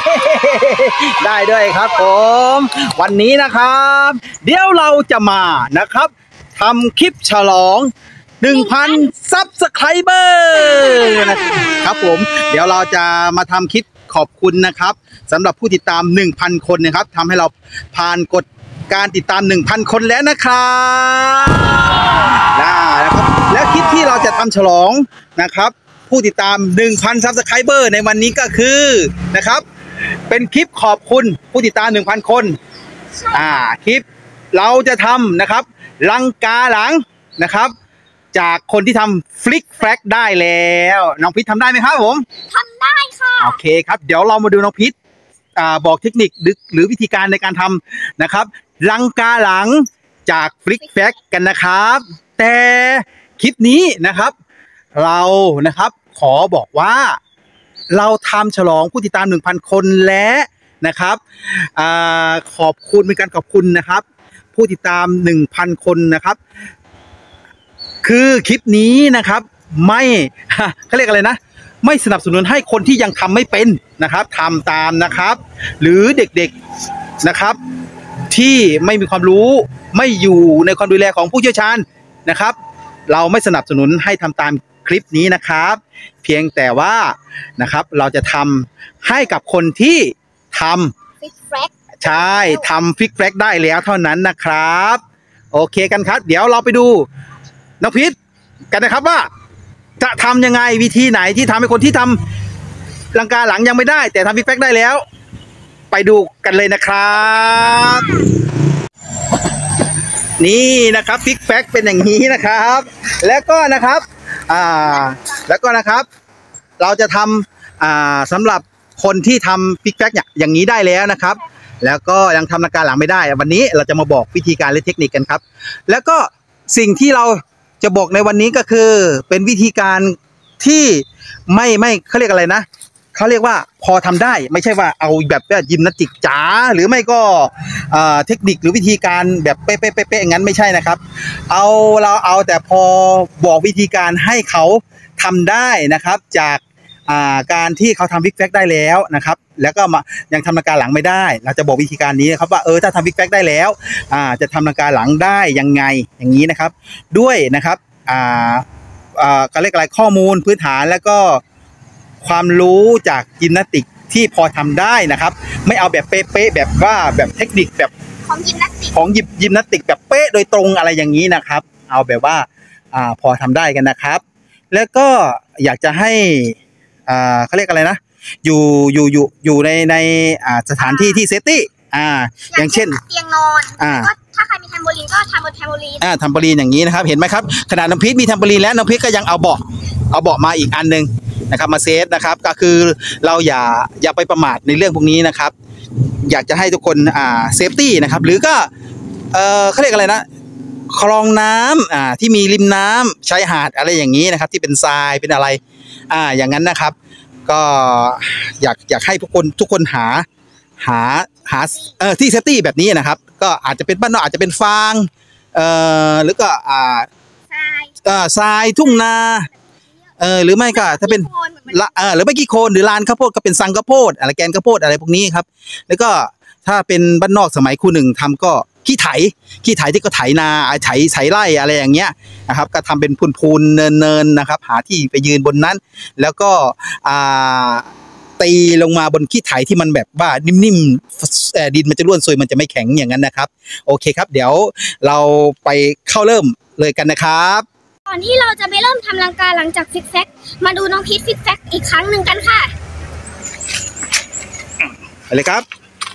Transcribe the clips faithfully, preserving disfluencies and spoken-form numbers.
ได้ด้วยครับผมวันนี้นะครับเดี๋ยวเราจะมานะครับทำคลิปฉลอง หนึ่งพัน ซับสไครเบอร์นะครับผมเดี๋ยวเราจะมาทำคลิปขอบคุณนะครับสำหรับผู้ติดตาม หนึ่งพัน คนนะครับทำให้เราผ่านกฎการติดตาม หนึ่งพัน คนแล้วนะครับนะครับแล้วคลิปที่เราจะทำฉลองนะครับผู้ติดตาม หนึ่งพัน ซับสไครเบอร์ในวันนี้ก็คือนะครับเป็นคลิปขอบคุณผู้ติดตาม หนึ่งพัน คนอ่าคลิปเราจะทำนะครับลังกาหลังนะครับจากคนที่ทำฟลิกแฟลกได้แล้วน้องพิษทำได้ไหมครับผมทำได้ค่ะโอเคครับเดี๋ยวเรามาดูน้องพิษอ่าบอกเทคนิคหรือวิธีการในการทำนะครับลังกาหลังจากฟลิกแฟลกกันนะครับแต่คลิปนี้นะครับเรานะครับขอบอกว่าเราทำฉลองผู้ติดตาม หนึ่งพัน คนและนะครับอขอบคุณเป็นการขอบคุณนะครับผู้ติดตาม หนึ่งพัน คนนะครับคือคลิปนี้นะครับไม่เขาเรียกอะไรนะไม่สนับสนุนให้คนที่ยังทำไม่เป็นนะครับทำตามนะครับหรือเด็กๆนะครับที่ไม่มีความรู้ไม่อยู่ในความดูแลของผู้เชี่ยวชาญนะครับเราไม่สนับสนุนให้ทำตามคลิปนี้นะครับเพียงแต่ว่านะครับเราจะทำให้กับคนที่ทำฟิกแฟกใช่ทำฟิกแฟกได้แล้วเท่านั้นนะครับโอเคกันครับเดี๋ยวเราไปดูน้องพิษกันนะครับว่าจะทำยังไงวิธีไหนที่ทำให้คนที่ทำลังกาหลังยังไม่ได้แต่ทำฟิกแฟกได้แล้วไปดูกันเลยนะครับนี่นะครับฟิกแฟกเป็นอย่างนี้นะครับแล้วก็นะครับอ่าแล้วก็นะครับเราจะทำอ่าสำหรับคนที่ทำฟิกแฟกอย่างนี้ได้แล้วนะครับแล้วก็ยังทำลังกาหลังไม่ได้วันนี้เราจะมาบอกวิธีการและเทคนิคกันครับแล้วก็สิ่งที่เราจะบอกในวันนี้ก็คือเป็นวิธีการที่ไม่ไม่เขาเรียกอะไรนะเขาเรียกว่าพอทำได้ไม่ใช่ว่าเอาแบบแบบยิมนาสติกจ๋าหรือไม่ก็เทคนิคหรือวิธีการแบบเป๊ะๆๆๆอย่างนั้นไม่ใช่นะครับเอาเราเอาแต่พอบอกวิธีการให้เขาทำได้นะครับจากการที่เขาทำฟิกแฟกได้แล้วนะครับแล้วก็มายังทำลังกาหลังไม่ได้เราจะบอกวิธีการนี้นะครับว่าเออถ้าทำฟิกแฟกได้แล้วอ่าจะทำลังกาหลังได้ยังไงอย่างนี้นะครับด้วยนะครับอ่าอ่าการเรียกอะไรข้อมูลพื้นฐานแล้วก็ความรู้จากยิมนาสติกที่พอทำได้นะครับไม่เอาแบบเป๊ะๆแบบว่าแบบเทคนิคแบบของยิมนาสติกของยิมนาสติกแบบเป๊ะโดยตรงอะไรอย่างนี้นะครับเอาแบบว่าอ่าพอทำได้กันนะครับแล้วก็อยากจะให้อ่าเขาเรียกอะไรนะอยู่อยู่อยู่อยู่ในในอ่าสถานที่ที่เซฟตี้อ่าอย่างเช่นเตียงนอนอ่าถ้าใครมีแทมโบลีนก็ทำบนแทมโบลีนอ่าแทมโบลีนอย่างนี้นะครับเห็นไหมครับขนาดน้องพีทมีแทมโบลีนแล้วน้องพีทก็ยังเอาเบาะเอาเบาะมาอีกอันนึงนะครับมาเซฟนะครับก็คือเราอย่าอย่าไปประมาทในเรื่องพวกนี้นะครับอยากจะให้ทุกคนอ่าเซฟตี้นะครับหรือก็เออเขาเรียกอะไรนะคลองน้ำอ่าที่มีริมน้ำชายหาดอะไรอย่างนี้นะครับที่เป็นทรายเป็นอะไรอ่าอย่างนั้นนะครับก็อยากอยากให้ทุกคนทุกคนหาหาหาเออที่เซฟตี้แบบนี้นะครับก็อาจจะเป็นบ้านนอกอาจจะเป็นฟางเอ่อหรือก็อ่าทรายเอ่อทรายทุ่งนาเออหรือไม่ก็ถ้าเป็นละเออหรือไม่กี่โคนหรือลานข้าวโพดก็เป็นซังข้าวโพดอะไรแกนข้าวโพดอะไรพวกนี้ครับแล้วก็ถ้าเป็นบ้านนอกสมัยครูหนึ่งทำก็ขี้ไถขี้ไถที่ก็ไถนาไถไถไร่อะไรอย่างเงี้ยนะครับก็ทำเป็นพูนๆเนินๆนะครับหาที่ไปยืนบนนั้นแล้วก็อ่าตีลงมาบนขี้ไถที่มันแบบว่านิ่มๆดินมันจะร่วนซุยมันจะไม่แข็งอย่างนั้นนะครับโอเคครับเดี๋ยวเราไปเข้าเริ่มเลยกันนะครับก่อนที่เราจะไปเริ่มทำลังกาหลังจากฟิกแฟกมาดูน้องพีทฟิกแฟกอีกครั้งหนึ่งกันค่ะไปเลยครับ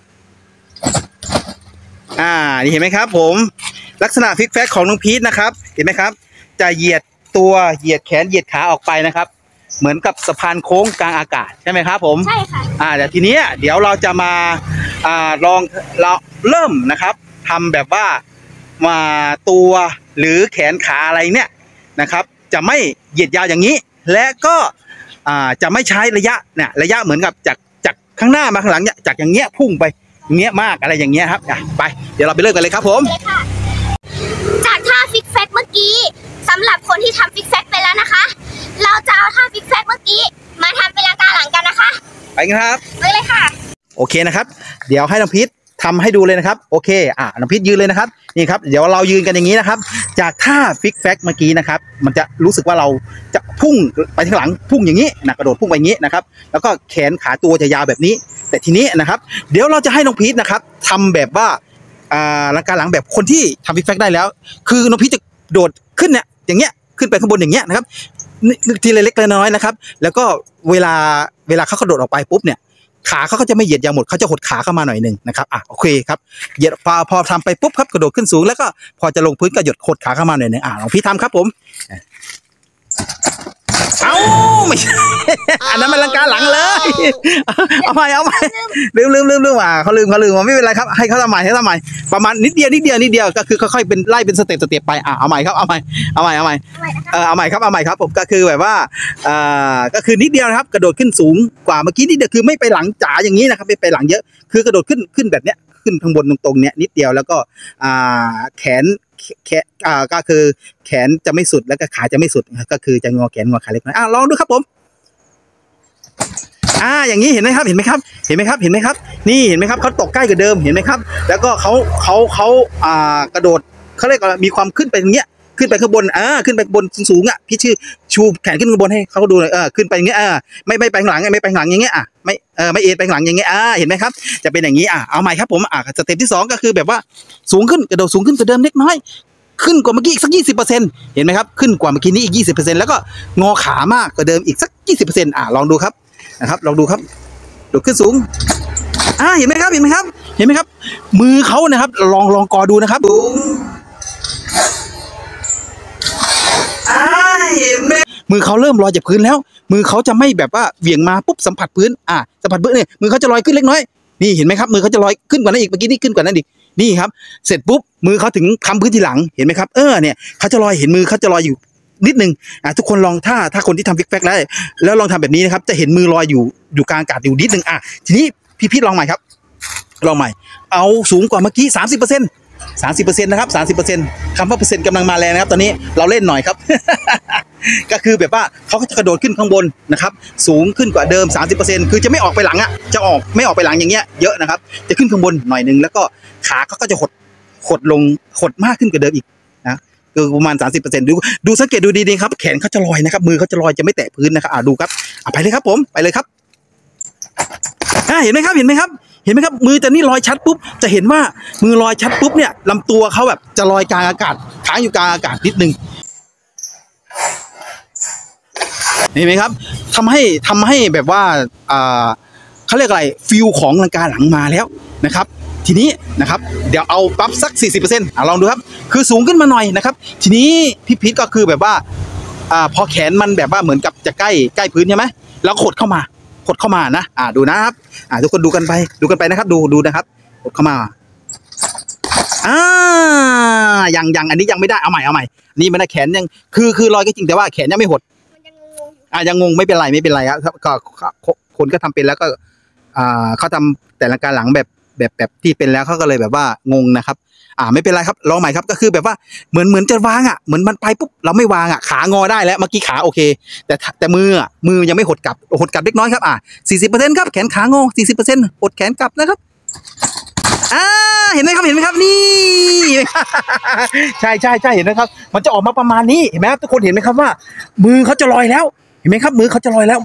อ่านี่เห็นไหมครับผมลักษณะฟิกแฟกของน้องพีทนะครับเห็นไหมครับจะเหยียดตัวเหยียดแขนเหยียดขาออกไปนะครับเหมือนกับสะพานโค้งกลางอากาศใช่ไหมครับผมใช่ค่ะอ่าแต่ทีนี้เดี๋ยวเราจะมาอ่าลองเราเริ่มนะครับทำแบบว่ามาตัวหรือแขนขาอะไรเนี่ยนะครับจะไม่เหยียดยาวอย่างนี้และก็อ่าจะไม่ใช้ระยะเนี่ยระยะเหมือนกับจากจากข้างหน้ามาข้างหลังเนี่ยจากอย่างเงี้ยพุ่งไปเงี้ยมากอะไรอย่างเงี้ยครับไปเดี๋ยวเราไปเริ่มกันเลยครับผมจากท่าฟิกแฟกเมื่อกี้สำหรับคนที่ทำฟิกแฟกไปแล้วนะคะเราจะเอาท่าฟิกแฟกเมื่อกี้มาทำเป็นลังกาหลังกันนะคะไปกันครับไปเลยค่ะโอเคนะครับเดี๋ยวให้น้องพีททำให้ดูเลยนะครับโอเคอ่าน้องพีทยืนเลยนะครับนี่ครับเดี๋ยวเรายืนกันอย่างนี้นะครับจากท่าฟิกแฟกเมื่อกี้นะครับมันจะรู้สึกว่าเราจะพุ่งไปข้างหลังพุ่งอย่างนี้นะกระโดดพุ่งไปอย่างนี้นะครับแล้วก็แขนขาตัวจะยาวแบบนี้แต่ทีนี้นะครับเดี๋ยวเราจะให้น้องพีทนะครับทำแบบว่าอ่าลังกาหลังแบบคนที่ทำฟิกแฟกได้แล้วคือน้องพีทจะโดดขึ้นเนี่ยอย่างเงี้ยขึ้นไปข้างบนอย่างเงี้ยนะครับทีละเล็กละน้อยนะครับแล้วก็เวลาเวลาเขากระโดดออกไปปุ๊บเนี่ยขาเขาก็จะไม่เหยียดยาวหมดเขาจะหดขาเข้ามาหน่อยหนึ่งนะครับอ่ะโอเคครับเหยียดพอพอทำไปปุ๊บครับกระโดดขึ้นสูงแล้วก็พอจะลงพื้นก็หยดหดขาเข้ามาหน่อยหนึ่งอ่ะลองพี่ทำครับผมเอ้าไม่ใช่อันนั้นมันลังกาหลังเลยเอาใหม่เอาใหม่ลืมลืมลืมลืมอ่ะเขาลืมเขาลืมไม่เป็นไรครับให้เขาทำใหม่ให้ทำใหม่ประมาณนิดเดียวนิดเดียวนิดเดียวก็คือค่อยๆเป็นไล่เป็นสเต็ปสเต็ปไปอ่ะเอาใหม่ครับเอาใหม่เอาใหม่เอาใหม่เออเอาใหม่ครับเอาใหม่ครับผมก็คือแบบว่าอ่าก็คือนิดเดียวนะครับกระโดดขึ้นสูงกว่าเมื่อกี้นิดเดียวคือไม่ไปหลังจ๋าอย่างนี้นะครับไม่ไปหลังเยอะคือกระโดดขึ้นขึ้นแบบเนี้ยขึ้นข้างบนตรงๆเนี้ยนิดเดียวแล้วก็อ่าแขนแขนอ่าก็คือแขนจะไม่สุดแล้วก็ขาจะไม่สุดก็คือจะงอแขนงอขาเล็กน้อยอ่ะลองดูครับผมอ่าอย่างนี้เห็นไหมครับเห็นไหมครับเห็นไหมครับเห็นไหมครับนี่เห็นไหมครับเขาตกใกล้กับเดิมเห็นไหมครับแล้วก็เขาเขาเขาอ่ากระโดดเขาเรียกว่ามีความขึ้นไปอย่างเงี้ยขึ้นไปข้างบนอ่าขึ้นไปบนสูงอ่ะพี่ชื่อชูแขนขึ้นข้างบนให้เขาดูหน่อยเออขึ้นไปอย่างเงี้ยอ่าไม่ไม่ไปข้างหลังไม่ไปข้างหลังอย่างเงี้ยอ่ะไม่เออไม่เอ็นไปข้างหลังอย่างเงี้ยอ่าเห็นไหมครับจะเป็นอย่างนี้อ่ะเอาใหม่ครับผมอ่ะสเต็ปที่สองก็คือแบบว่าสูงขึ้นกระโดดสูงขึ้นกว่าเดิมเล็กน้อยขึ้นกว่าเมื่อกี้อีกสักยี่สิบเปอร์เซ็นต์เห็นไหมครับขึ้นกว่าเมื่อกี้นี้อีกยี่สิบเปอร์เซ็นต์แล้วก็งอขามากกว่าเดิมอีกสักยี่สิบเปอร์เซ็นต์อ่ะลองดูครับนะครับลองดูครับโดดขึ้นสูงอ่าเห็นไหมครับเห็นไหมครับเห็นไหมครับมือเขานะครับลองลองกอดูนะครับดูอ่าเห็นไหมมือเขาเริ่มลอยจากพื้นแล้วมือเขาจะไม่แบบว่าเหวี่ยงมาปุ๊บสัมผัสพื้นอ่าสัมผัสพื้นเนี่ยมือเขาจะลอยขึ้นเล็กน้อยนี่เห็นไหมครับมือเขาจะลอยขึ้นกว่านั้นอีกเมื่อกี้นี่ขึ้นกว่านั้นอีกนี่ครับเสร็จปุ๊บมือเขาถึงคำพื้นทีหลังเห็นไหมครับเออเนี่ยเขาจะลอยเห็นมือเขาจะลอยอยู่นิดนึงอ่ะทุกคนลองถ้าถ้าคนที่ทำฟิกแฟกแล้วแล้วลองทำแบบนี้นะครับจะเห็นมือลอยอยู่อยู่กลางอากาศอยู่นิดนึงอ่ะทีนี้พี่พี่ลองใหม่ครับลองใหม่เอาสูงกว่าเมื่อกี้สามสิบเปอร์เซ็นต์สามสิบเปอร์เซ็นต์นะครับสามสิบเปอร์เซ็นต์คำว่าเปอร์เซ็นต์กำลังมาแรงนะครับตอนนี้เราเล่นหน่อยครับ ก็คือแบบว่าเขาก็จะกระโดดขึ้นข้างบนนะครับสูงขึ้นกว่าเดิม สามสิบเปอร์เซ็นต์ คือจะไม่ออกไปหลังอ่ะจะออกไม่ออกไปหลังอย่างเงี้ยเยอะนะครับจะขึ้นข้างบนหน่อยนึงแล้วก็ขาเขาก็จะหดหดลงหดมากขึ้นกว่าเดิมอีกนะคือประมาณ สามสิบเปอร์เซ็นต์ ดูดูสังเกตดูดีๆครับแขนเขาจะลอยนะครับมือเขาจะลอยจะไม่แตะพื้นนะครับอ่าดูครับอ่ะไปเลยครับผมไปเลยครับอ่าเห็นไหมครับเห็นไหมครับเห็นไหมครับมือแต่นี่ลอยชัดปุ๊บจะเห็นว่ามือลอยชัดปุ๊บเนี่ยลำตัวเขาแบบจะลอยกลางอากาศค้างอยู่กลางอากาศนิดนึงเห็นไหมครับทำให้ทำให้แบบว่าอ่าเขาเรียกอะไรฟิลของลังกาหลังมาแล้วนะครับทีนี้นะครับเดี๋ยวเอาปั๊บสัก สี่สิบเปอร์เซ็นต์ อ่ะลองดูครับคือสูงขึ้นมาหน่อยนะครับทีนี้พี่พีทก็คือแบบว่าอ่าพอแขนมันแบบว่าเหมือนกับจะใกล้ใกล้พื้นใช่ไหมแล้วขดเข้ามาขดเข้ามานะอ่าดูนะครับอ่าทุกคนดูกันไปดูกันไปนะครับดูดูนะครับขดเข้ามาอ่ายังยังอันนี้ยังไม่ได้เอาใหม่เอาใหม่นี่ไม่ได้แขนยังคือคือลอยก็จริงแต่ว่าแขนยังไม่หดอ่ายังงงไม่เป็นไรไม่เป็นไรครับก็คนก็ทำเป็นแล้วก็อ่าเขาทำแต่ละการหลังแบบแบบแบบที่เป็นแล้วเขาก็เลยแบบว่างงนะครับอ่าไม่เป็นไรครับลองใหม่ครับก็คือแบบว่าเหมือนเหมือนจะวางอ่ะเหมือนมันไปปุ๊บเราไม่วางอ่ะขางอได้แล้วเมื่อกี้ขาโอเคแต่แต่มืออ่ะมือยังไม่หดกลับหดกลับเล็กน้อยครับอ่า สี่สิบเปอร์เซ็นต์ ครับแขนขางอ สี่สิบเปอร์เซ็นต์ หดแขนกลับนะครับอ่าเห็นไหมครับเห็นไหมครับนี่ใช่ใช่ใช่เห็นไหมครับมันจะออกมาประมาณนี้เห็นไหมครับทุกคนเห็นไหมครับว่ามือเขาจะลอยแล้วเห็นไหมครับมือเขาจะลอยแล้ว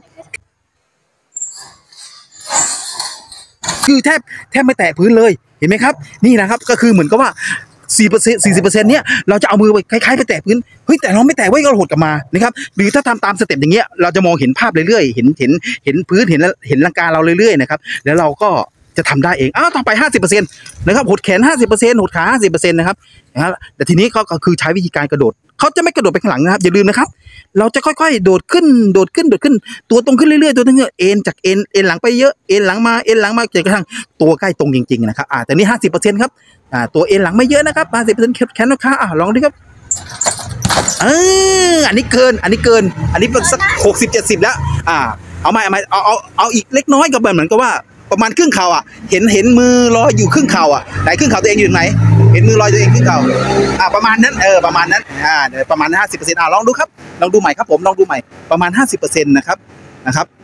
คือแทบแทบไม่แตะพื้นเลยเห็นไหมครับนี่นะครับก็คือเหมือนกับว่าสี่เปอร์เซ็นต์สี่สิบเปอร์เซ็นต์เนี้ยเราจะเอามือไปคล้ายๆไปแตะพื้นเฮ้ยแต่เราไม่แตะไว้ก็หดกลับมานะครับหรือถ้าทำตามสเต็ปอย่างเงี้ยเราจะมองเห็นภาพเรื่อยๆเห็นเห็นเห็นพื้นเห็นเห็นลังกาเราเรื่อยๆนะครับแล้วเราก็จะทำได้เองอ้าวต่อไป ห้าสิบเปอร์เซ็นต์ นะครับหดแขน ห้าสิบเปอร์เซ็นต์ หดขา ห้าสิบเปอร์เซ็นต์ นะครับนะแต่ทีนี้ก็คือใช้วิธีการกระโดดเขาจะไม่กระโดดไปข้างหลังนะครับอย่าลืมนะครับเราจะค่อยๆโดดขึ้นโดดขึ้นโดดขึ้นตัวตรงขึ้นเรื่อยๆตัวตรงเรื่อยเอ็นจากเอ็นเอ็นหลังไปเยอะเอ็นหลังมาเอ็นหลังมาจนกระทั่งตัวใกล้ตรงจริงๆนะครับอ่าแต่นี่ ห้าสิบเปอร์เซ็นต์ ครับอ่าตัวเอ็นหลังไม่เยอะนะครับ ห้าสิบเปอร์เซ็นต์ แขนขาอ่าลองดิครับเอออันนี้เกินอันนี้เกินอันนี้เป็นสัก หกสิบ เจ็ดสิบ แล้วอ่าเอาใหม่เอาใหม่เอาเอาเอาอีกเล็กน้อยกับเหมือนกับว่าประมาณครึ่งเข่าอ่ะเห็นเห็นมือลอยอยู่ครึ่งเข่าอ่ะไหนครึ่งเข่าตัวเองอยู่ไหนเห็นมือลอยตัวเองครึ่งเข่าอ่าประมาณนั้นเออประมาณนั้นอ่าเดี๋ยวประมาณ ห้าสิบเปอร์เซ็นต์ อ่าลองดูครับลองดูใหม่ครับผมลองดูใหม่ประมาณ ห้าสิบเปอร์เซ็นต์ นะครับนะครับ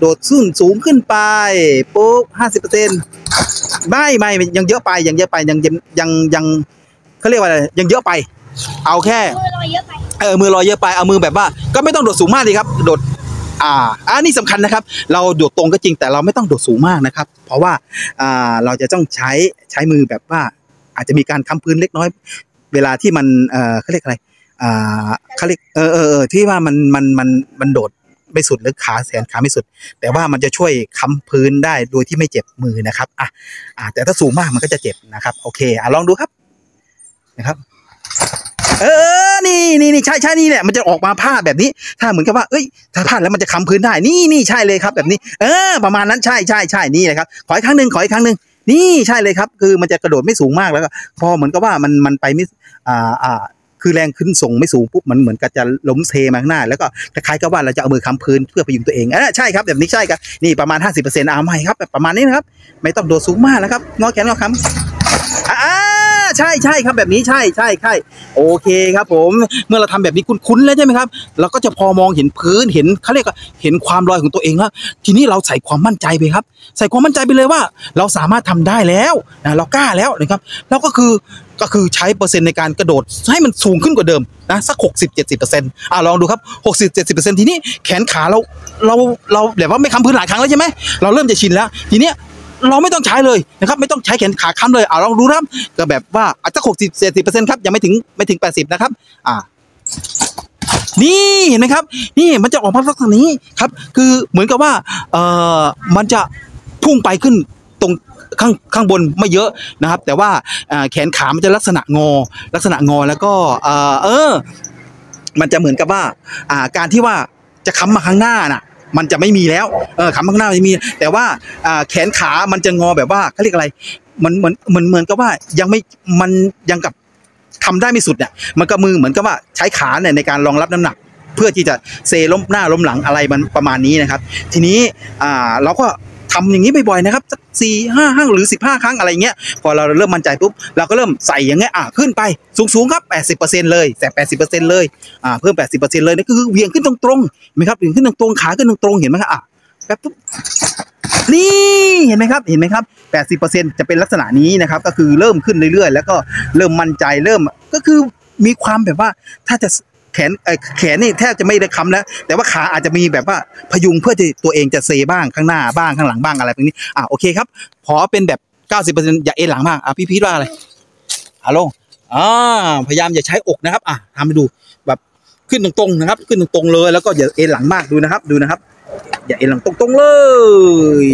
โดดขึ้นสูงขึ้นไปปุ๊บห้าสิบเปอร์เซ็นต์ไม่ไม่ยังเยอะไปยังเยอะไปยังยังยังยังเขาเรียกว่าอะไรยังเยอะไปเอาแค่มือลอยเยอะไปเออมือลอยเยอะไปเอามือแบบว่าก็ไม่ต้องโดดสูงมากดีครับโดดอ่าอันนี้สำคัญนะครับเราโดดตรงก็จริงแต่เราไม่ต้องโดดสูงมากนะครับเพราะว่าอ่าเราจะต้องใช้ใช้มือแบบว่าอาจจะมีการค้ำพื้นเล็กน้อยเวลาที่มันเออเขาเรียกอะไรอ่าเขาเรียกเออเออเออที่ว่ามันมันมันมันโดดไม่สุดหรือขาแขนขาไม่สุดแต่ว่ามันจะช่วยค้ำพื้นได้โดยที่ไม่เจ็บมือนะครับอ่ะอ่าแต่ถ้าสูงมากมันก็จะเจ็บนะครับโอเคอ่ะลองดูครับนะครับเออนี่นี่นี่ใช่ใช่นี่แหละมันจะออกมาผ้าแบบนี้ถ้าเหมือนกับว่าเอ้ยถ้าพลาดแล้วมันจะค้ำพื้นได้นี่นี่ใช่เลยครับแบบนี้เออประมาณนั้นใช่ใช่ใช่นี่แหละครับขออีกครั้งหนึ่งขออีกครั้งหนึ่งนี่ใช่เลยครับคือมันจะกระโดดไม่สูงมากแล้วก็พอเหมือนกับว่ามันมันไปไม่อ่าอ่าคือแรงขึ้นส่งไม่สูงปุ๊บมันเหมือนกับจะล้มเทมาข้างหน้าแล้วก็คล้ายๆกับว่าเราจะเอามือค้ำพื้นเพื่อพยุงตัวเองอ่ะใช่ครับแบบนี้ใช่ครับนี่ประมาณ ห้าสิบเปอร์เซ็นต์ เอาใหม่ครับแบบประมาณนี้นะครับไม่ต้องโดดสูงมากนะครับงอแขนงอขาอ่าใช่ใช่ครับแบบนี้ใช่ใช่ใช่โอเคครับผมเมื่อเราทำแบบนี้คุ้นๆแล้วใช่ไหมครับเราก็จะพอมองเห็นพื้นเห็นเขาเรียกว่าเห็นความลอยของตัวเองแล้วทีนี้เราใส่ความมั่นใจไปครับใส่ความมั่นใจไปเลยว่าเราสามารถทำได้แล้วนะเรากล้าแล้วนะครับแล้วก็คือก็คือใช้เปอร์เซ็นต์ในการกระโดดให้มันสูงขึ้นกว่าเดิมนะสักหกสิบ เจ็ดสิบเปอร์เซ็นต์อ่ะลองดูครับหกสิบ เจ็ดสิบเปอร์เซ็นต์ทีนี้แขนขาเราเราเราแบบว่าไม่ค้ำพื้นหลายครั้งแล้วใช่ไหมเราเริ่มจะชินแล้วทีเนี้ยเราไม่ต้องใช้เลยนะครับไม่ต้องใช้แขนขาค้ำเลยอ่าลองดูครับก็แบบว่าอาจจะหกสิบ เจ็ดสิบเปอร์เซ็นต์ครับยังไม่ถึงไม่ถึงแปดสิบนะครับอ่านี่เห็นไหมครับนี่มันจะออกมาลักษณะนี้ครับคือเหมือนกับว่าเอ่อมันจะพุ่งไปขึ้นตรงข้างข้างบนไม่เยอะนะครับแต่ว่าแขนขามันจะลักษณะงอลักษณะงอแล้วก็เออเออมันจะเหมือนกับว่าอ่าการที่ว่าจะค้ำมาข้างหน้าน่ะมันจะไม่มีแล้วเออค้ำข้างหน้าไม่มีแต่ว่าอ่าแขนขามันจะงอแบบว่าเขาเรียกอะไรมันเหมือนเหมือนเหมือนกับว่ายังไม่มันยังกับทำได้ไม่สุดเนี่ยมันก็มือเหมือนกับว่าใช้ขาเนี่ยในการรองรับน้ำหนักเพื่อที่จะเซล้มหน้าล้มหลังอะไรมันประมาณนี้นะครับทีนี้อ่าเราก็ทำอย่างนี้บ่อยๆนะครับสักสี่ห้าห้าหรือสิบห้าครั้งอะไรเงี้ยพอเราเริ่มมั่นใจปุ๊บเราก็เริ่มใส่อย่างเงี้ยอ่ะขึ้นไปสูงๆครับแปดสิบเปอร์เซ็นต์เลยแต่แปดสิบเปอร์เซ็นต์เลยอ่าเพิ่มแปดสิบเปอร์เซ็นต์เลยนี่ก็คือเวียงขึ้นตรงๆเห็นไหมครับเวียงขึ้นตรงๆขาขึ้นตรงๆเห็นไหมครับอ่ะแป๊บปุ๊บนี่เห็นไหมครับเห็นไหมครับแปดสิบเปอร์เซ็นต์จะเป็นลักษณะนี้นะครับก็คือเริ่มขึ้นเรื่อยๆแล้วก็เริ่มมั่นใจเริ่มก็คือมีความแบบว่าถ้าจะแขนแขนนี่แทบจะไม่ได้ค้ำแล้วแต่ว่าขาอาจจะมีแบบว่าพยุงเพื่อที่ตัวเองจะเซบ้างข้างหน้าบ้างข้างหลังบ้างอะไรแบบนี้อ่ะโอเคครับขอเป็นแบบ เก้าสิบเปอร์เซ็นต์ อย่าเอ็นหลังมากอ่ะพี่พีทว่าอะไรฮัลโหลอ่าพยายามอย่าใช้อกนะครับอ่ะทำให้ดูแบบขึ้นตรงๆนะครับขึ้นตรงๆเลยแล้วก็อย่าเอ็นหลังมากดูนะครับดูนะครับอย่าเอ็นหลังตรงๆเลย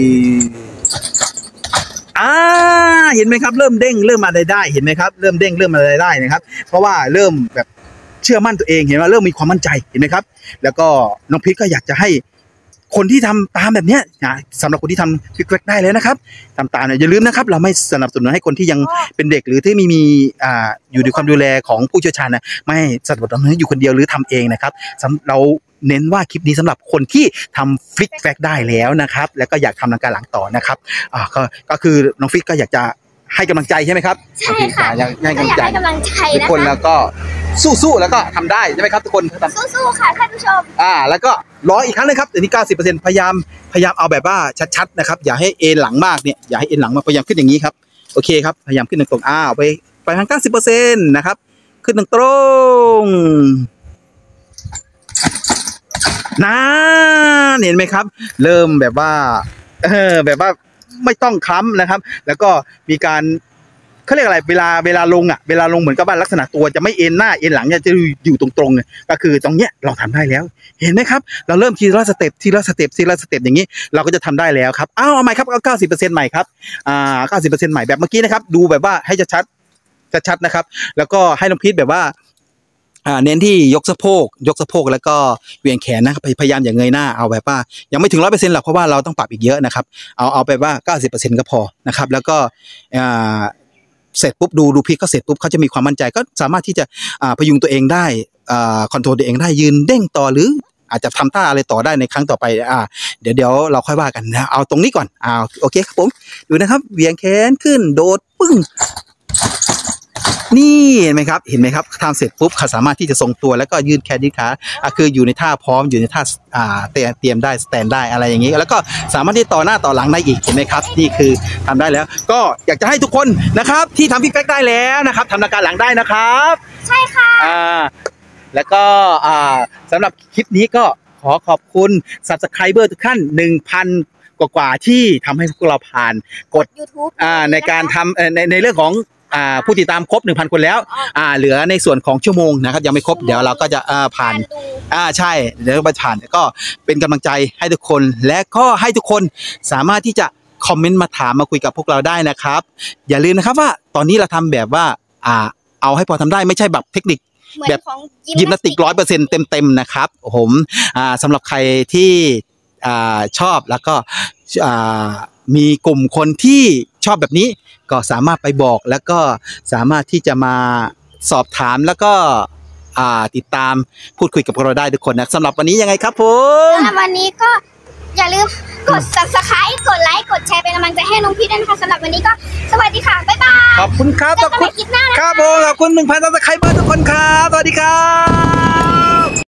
อ่าเห็นไหมครับเริ่มเด้งเริ่มอะไรได้เห็นไหมครับเริ่มเด้งเริ่มอะไรได้นะครับเพราะว่าเริ่มแบบเชื่อมั่นตัวเองเห็นว่าเริ่มมีความมั่นใจเห็นไหมครับแล้วก็น้องพีทก็อยากจะให้คนที่ทำตามแบบเนี้ยนะสำหรับคนที่ทำฟิกแฟกได้เลยนะครับทำตามเนี่ยอย่าลืมนะครับเราไม่สนับสนุนให้คนที่ยังเป็นเด็กหรือที่ไม่มีอ่าอยู่ในความดูแลของผู้เชี่ยวชาญนะไม่สนับสนุนให้อยู่คนเดียวหรือทำเองนะครับเราเน้นว่าคลิปนี้สำหรับคนที่ทำฟิกแฟกได้แล้วนะครับแล้วก็อยากทำนักการหลังต่อนะครับอ่าก็ก็คือน้องฟิกก็อยากจะให้กำลังใจใช่ไหมครับใช่ค่ะอยากให้กำลังใจทุกคนแล้วก็สู้ๆแล้วก็ทำได้ใช่ไหมครับทุกคนสู้ๆค่ะท่านผู้ชมอ่าแล้วก็ร้อยอีกครั้งนึงครับเดี๋ยวนี้ เก้าสิบเปอร์เซ็นต์ พยายามพยายามเอาแบบว่าชัดๆนะครับอย่าให้เอ็นหลังมากเนี่ยอย่าให้เอ็นหลังมากพยายามขึ้นอย่างนี้ครับโอเคครับพยายามขึ้นตรงๆอ้าวไปไปทาง เก้าสิบเปอร์เซ็นต์ นะครับขึ้นตรงๆนั่นเห็นไหมครับเริ่มแบบว่าเออแบบว่าไม่ต้องค้ำนะครับแล้วก็มีการเขาเรียกอะไรเวลาเวลาลงอ่ะเวลาลงเหมือนกับว่าลักษณะตัวจะไม่เอ็นหน้าเอ็นหลังจะอยู่ตรงๆก็คือตรงเนี้ยเราทำได้แล้วเห็นไหมครับเราเริ่มทีละสเต็ปทีละสเต็ปทีละสเต็ปอย่างนี้เราก็จะทำได้แล้วครับอ้าวเอาใหม่ครับเอาเก้าสิบเปอร์เซ็นต์ใหม่ครับอ่าเก้าสิบเปอร์เซ็นต์ใหม่แบบเมื่อกี้นะครับดูแบบว่าให้ชัดชัดๆนะครับแล้วก็ให้น้องพีทแบบว่าอ่าเน้นที่ยกสะโพกยกสะโพกแล้วก็เวียงแขนนะครับพยายามอย่าเงยหน้าเอาแบบว่ายังไม่ถึง ร้อยเปอร์เซ็นต์ หรอกเพราะว่าเราต้องปรับอีกเยอะนะครับเอาเอาแบบว่า เก้าสิบเปอร์เซ็นต์ ก็พอนะครับแล้วก็อ่าเสร็จปุ๊บดูดูพีทเขาเสร็จปุ๊บเขาจะมีความมั่นใจก็สามารถที่จะอ่าพยุงตัวเองได้อ่าคอนโทรลตัวเองได้ยืนเด้งต่อหรืออาจจะทำท่าอะไรต่อได้ในครั้งต่อไปอ่าเดี๋ยวเดี๋ยวเราค่อยว่ากันนะเอาตรงนี้ก่อนอ่าโอเคครับผมดูนะครับเวียงแขนขึ้นโดดปึ้งนี่เห็นไหมครับเห็นไหมครับทำเสร็จปุ๊บเขาสามารถที่จะทรงตัวแล้วก็ยืนแขนยืนขาอ่ะคืออยู่ในท่าพร้อมอยู่ในท่าอ่าเตรียมเตรียมได้สแตนได้อะไรอย่างนี้แล้วก็สามารถที่ต่อหน้าต่อหลังได้อีกเห็นไหมครับนี่คือทำได้แล้วก็อยากจะให้ทุกคนนะครับที่ทำฟิกแฟกได้แล้วนะครับทำนาการหลังได้นะครับใช่ค่ะอ่าแล้วก็อ่าสำหรับคลิปนี้ก็ขอขอบคุณ Subscriber ทุกท่าน หนึ่งพัน กว่าๆที่ทำให้พวกเราผ่านกด YouTube อ่าในการทำเอ่อในในเรื่องของอ่าผู้ติดตามครบ หนึ่งพัน คนแล้วอ่าเหลือในส่วนของชั่วโมงนะครับยังไม่ครบเดี๋ยวเราก็จะอ่าผ่านอ่าใช่เดี๋ยวไปผ่านก็เป็นกำลังใจให้ทุกคนและก็ให้ทุกคนสามารถที่จะคอมเมนต์มาถามมาคุยกับพวกเราได้นะครับอย่าลืมนะครับว่าตอนนี้เราทำแบบว่าอ่าเอาให้พอทำได้ไม่ใช่แบบเทคนิคเหมือนแบบของยิมนาสติกร้อยเปอร์เซ็นต์เต็มๆนะครับผมอ่าสำหรับใครที่อ่าชอบแล้วก็อ่ามีกลุ่มคนที่ชอบแบบนี้ก็สามารถไปบอกแล้วก็สามารถที่จะมาสอบถามแล้วก็อ่าติดตามพูดคุยกับพวกเราได้ทุกคนนะสำหรับวันนี้ยังไงครับผมสำหรับวันนี้ก็อย่าลืมกด Subscribe กดไลค์กดแชร์เป็นกำลังใจให้น้องพีทด้วยนะคะสำหรับวันนี้ก็สวัสดีค่ะบ๊ายบายขอบคุณครับเจอกันใหม่คลิปหน้านะคะครับผมขอบคุณหนึ่งพันซับสไครเบอร์ทุกคนครับสวัสดีครับ